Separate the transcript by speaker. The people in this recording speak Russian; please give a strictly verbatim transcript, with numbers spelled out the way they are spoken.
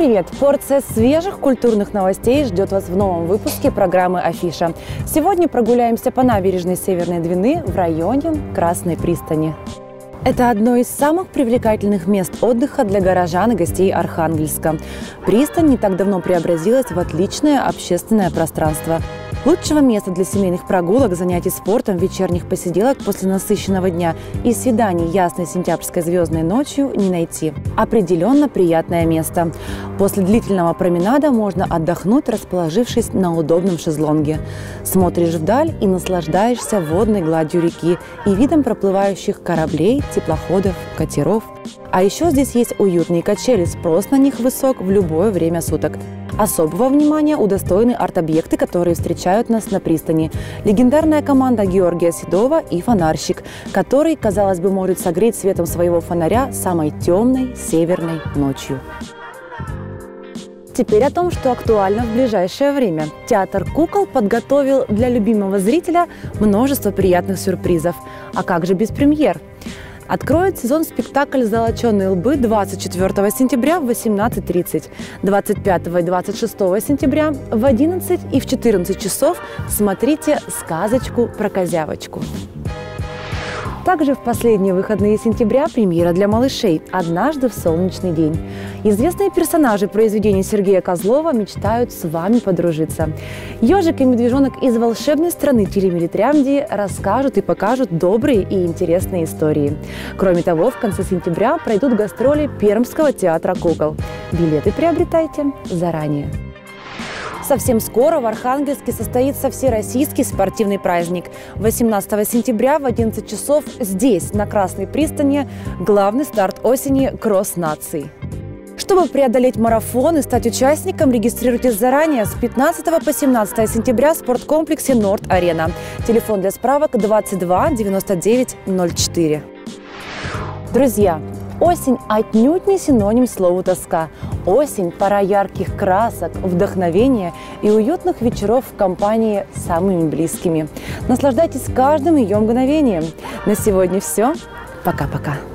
Speaker 1: привет! Порция свежих культурных новостей ждет вас в новом выпуске программы «Афиша». Сегодня прогуляемся по набережной Северной Двины в районе Красной пристани. Это одно из самых привлекательных мест отдыха для горожан и гостей Архангельска. Пристань не так давно преобразилась в отличное общественное пространство. Лучшего места для семейных прогулок, занятий спортом, вечерних посиделок после насыщенного дня и свиданий ясной сентябрьской звездной ночью не найти. Определенно приятное место. После длительного променада можно отдохнуть, расположившись на удобном шезлонге. Смотришь вдаль и наслаждаешься водной гладью реки и видом проплывающих кораблей, теплоходов, катеров. А еще здесь есть уютные качели, спрос на них высок в любое время суток. Особого внимания удостоены арт-объекты, которые встречают нас на пристани. Легендарная команда Георгия Седова и фонарщик, который, казалось бы, может согреть светом своего фонаря самой темной северной ночью. Теперь о том, что актуально в ближайшее время. Театр кукол подготовил для любимого зрителя множество приятных сюрпризов. А как же без премьер? Откроет сезон спектакль «Золоченые лбы» двадцать четвёртого сентября в восемнадцать тридцать, двадцать пятого и двадцать шестого сентября в одиннадцать и в четырнадцать часов смотрите сказочку про козявочку. Также в последние выходные сентября премьера для малышей «Однажды в солнечный день». Известные персонажи произведений Сергея Козлова мечтают с вами подружиться. Ежик и медвежонок из волшебной страны Тиримили-Трямдии расскажут и покажут добрые и интересные истории. Кроме того, в конце сентября пройдут гастроли Пермского театра кукол. Билеты приобретайте заранее. Совсем скоро в Архангельске состоится всероссийский спортивный праздник. восемнадцатого сентября в одиннадцать часов здесь, на Красной пристани, главный старт осени «Кросс наций». Чтобы преодолеть марафон и стать участником, регистрируйтесь заранее с пятнадцатого по семнадцатое сентября в спорткомплексе «Норд-Арена». Телефон для справок двадцать два девяносто девять ноль четыре. Друзья, осень отнюдь не синоним слову «тоска». Осень – пора ярких красок, вдохновения и уютных вечеров в компании с самыми близкими. Наслаждайтесь каждым ее мгновением. На сегодня все. Пока-пока.